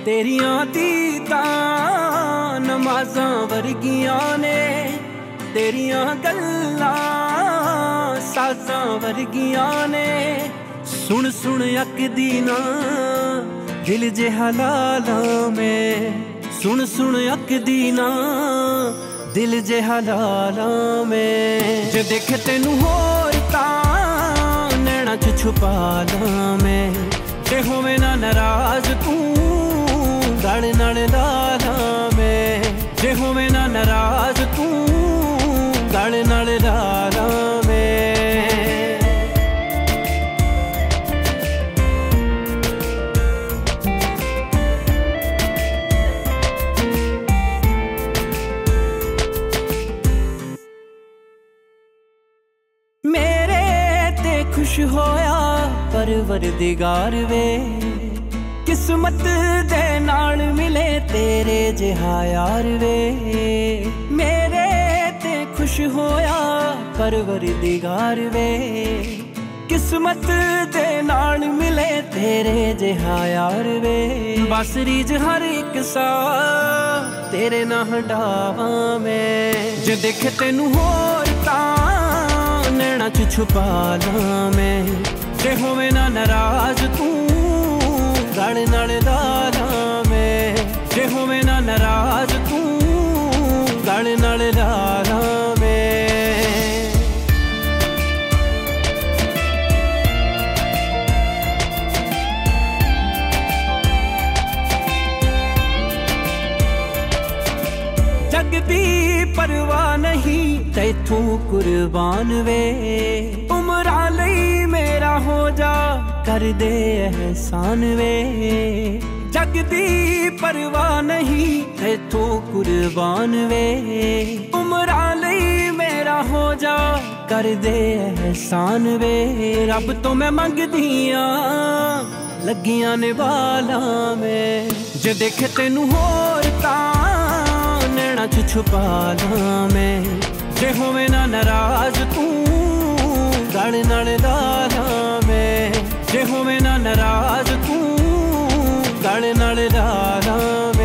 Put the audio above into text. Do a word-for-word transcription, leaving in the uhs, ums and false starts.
तेरियां दीदां नमाज़ां वर्गियां ने, तेरियां गल्लां साज़ां वर्गियां ने। सुन सुन अकदी ना दिल जिहा लालां में, सुन सुन अकदी ना दिल जिहा लालां में। जे देखे तेनू होर तां नैना च छुपा लां मैं, जे होवे ना नाराज तू गल नाल ला लां मैं, जे होवे ना नाराज तू गल नाल ला लां मैं। मेरे ते खुश होया परवरदिगार वे, किस्मत दे नाल मिले तेरे जिहा यार वे। मेरे ते खुश होया परवरदिगार वे, किस्मत दे नाल मिले तेरे जिहा यार वे। बस रीज हर एक सा तेरे ना हटावां मैं, जे देखे तेनू होर तां नैना च छुपा लां मैं, जे होवे ना नाराज तू गल नाल ला लां मैं, जे होवे ना नाराज तू गल नाल ला लां मैं। जग दी परवाह नहीं तैथों कुर्बान वे, उमरा लई मेरा हो जा कर दे एहसान वे। जग दी परवाह नहीं तैथों कुर्बान वे, उमरा लई मेरा हो जा कर दे एहसान वे। रब तो मैं मंगदियां लगियां ने वाला में, जे देखे तेनू होर तां नैना च छुपा लां मैं, जे होवे ना नाराज तू गल नाल ला लां मैं, जे होवे ना नाराज तू गल नाल ला लां।